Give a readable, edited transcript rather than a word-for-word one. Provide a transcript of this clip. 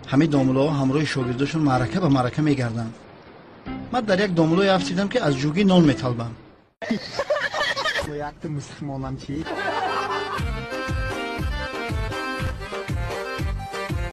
همه داملوها همراه شاگرداشون معرکه به معرکه میگردن. من در یک داملوی افت دیدم که از جوگی نان میطلبم. یک مسلمانم چی؟